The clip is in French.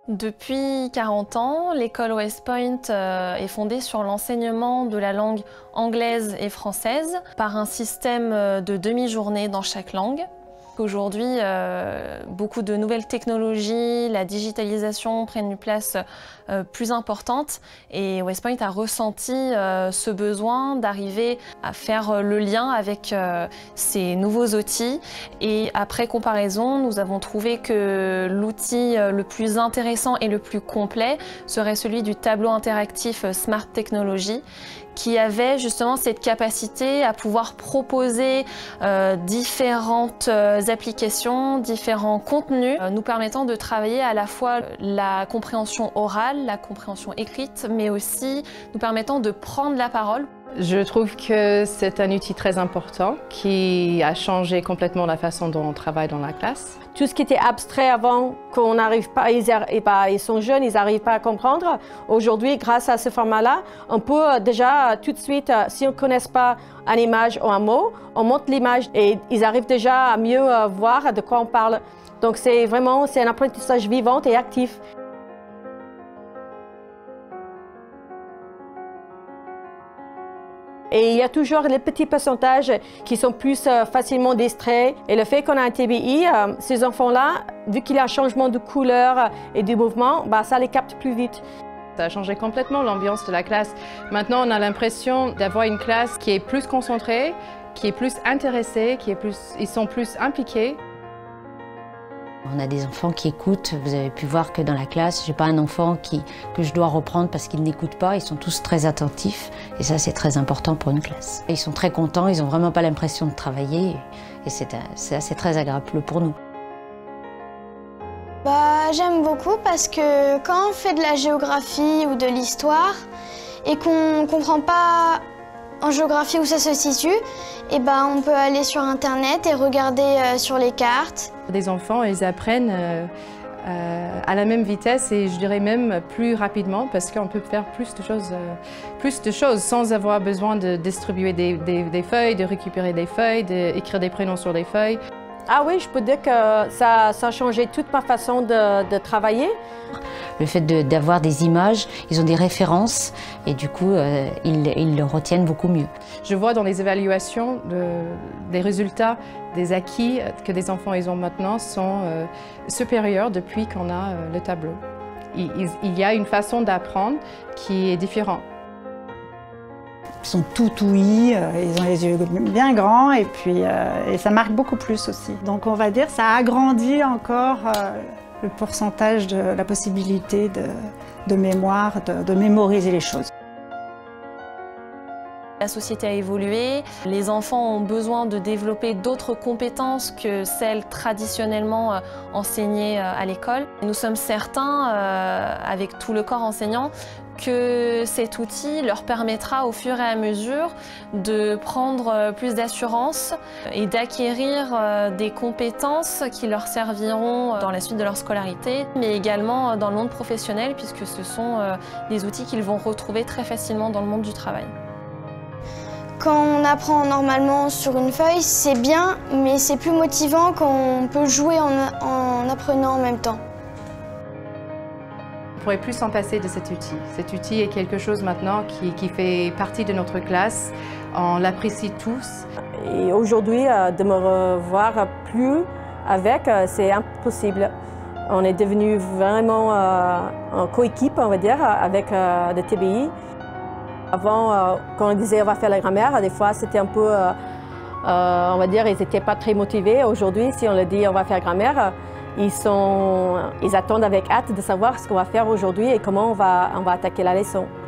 Depuis 40 ans, l'école West Point est fondée sur l'enseignement de la langue anglaise et française par un système de demi-journée dans chaque langue. Aujourd'hui, beaucoup de nouvelles technologies, la digitalisation prennent une place plus importante et West Point a ressenti ce besoin d'arriver à faire le lien avec ces nouveaux outils. Et après comparaison, nous avons trouvé que l'outil le plus intéressant et le plus complet serait celui du tableau interactif Smart Technology, qui avait justement cette capacité à pouvoir proposer différentes applications, différents contenus, nous permettant de travailler à la fois la compréhension orale, la compréhension écrite, mais aussi nous permettant de prendre la parole. Je trouve que c'est un outil très important qui a changé complètement la façon dont on travaille dans la classe. Tout ce qui était abstrait avant, qu'on n'arrive pas, ils sont jeunes, ils n'arrivent pas à comprendre. Aujourd'hui, grâce à ce format-là, on peut déjà tout de suite, si on ne connaît pas une image ou un mot, on montre l'image et ils arrivent déjà à mieux voir de quoi on parle. Donc c'est un apprentissage vivant et actif. Et il y a toujours les petits pourcentages qui sont plus facilement distraits. Et le fait qu'on a un TBI, ces enfants-là, vu qu'il y a un changement de couleur et de mouvement, ça les capte plus vite. Ça a changé complètement l'ambiance de la classe. Maintenant, on a l'impression d'avoir une classe qui est plus concentrée, qui est plus intéressée, ils sont plus impliqués. On a des enfants qui écoutent. Vous avez pu voir que dans la classe, je n'ai pas un enfant que je dois reprendre parce qu'il n'écoute pas. Ils sont tous très attentifs et ça, c'est très important pour une classe. Et ils sont très contents, ils n'ont vraiment pas l'impression de travailler et c'est très agréable pour nous. J'aime beaucoup parce que quand on fait de la géographie ou de l'histoire et qu'on ne comprend pas en géographie où ça se situe, on peut aller sur Internet et regarder sur les cartes. Les enfants, ils apprennent à la même vitesse et je dirais même plus rapidement parce qu'on peut faire plus de choses sans avoir besoin de distribuer des feuilles, de récupérer des feuilles, d'écrire des prénoms sur des feuilles. Ah oui, je peux dire que ça a changé toute ma façon de travailler. Le fait d'avoir des images, ils ont des références et du coup, ils le retiennent beaucoup mieux. Je vois dans les évaluations des résultats, des acquis que des enfants ils ont maintenant sont supérieurs depuis qu'on a le tableau. Il y a une façon d'apprendre qui est différente. Ils sont tout ouïs, ils ont les yeux bien grands et ça marque beaucoup plus aussi. Donc on va dire que ça agrandit encore le pourcentage de la possibilité de mémoire, de mémoriser les choses. La société a évolué, les enfants ont besoin de développer d'autres compétences que celles traditionnellement enseignées à l'école. Nous sommes certains, avec tout le corps enseignant, que cet outil leur permettra au fur et à mesure de prendre plus d'assurance et d'acquérir des compétences qui leur serviront dans la suite de leur scolarité, mais également dans le monde professionnel puisque ce sont des outils qu'ils vont retrouver très facilement dans le monde du travail. Quand on apprend normalement sur une feuille, c'est bien, mais c'est plus motivant quand on peut jouer en apprenant en même temps. On ne pourrait plus s'en passer de cet outil. Cet outil est quelque chose maintenant qui fait partie de notre classe. On l'apprécie tous. Et aujourd'hui, de me revoir plus avec, c'est impossible. On est devenu vraiment en coéquipe, on va dire, avec le TBI. Avant, quand on disait on va faire la grammaire, des fois c'était un peu, on va dire, ils n'étaient pas très motivés. Aujourd'hui, si on leur dit on va faire grammaire, ils attendent avec hâte de savoir ce qu'on va faire aujourd'hui et comment on va attaquer la leçon.